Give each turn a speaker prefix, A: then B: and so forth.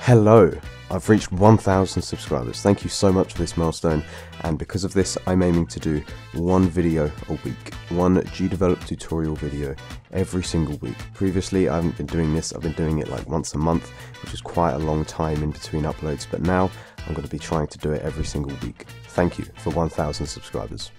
A: Hello! I've reached 1,000 subscribers. Thank you so much for this milestone, and because of this I'm aiming to do one video a week, one GDevelop tutorial video every single week. Previously I haven't been doing this, I've been doing it like once a month, which is quite a long time in between uploads, but now I'm going to be trying to do it every single week. Thank you for 1,000 subscribers.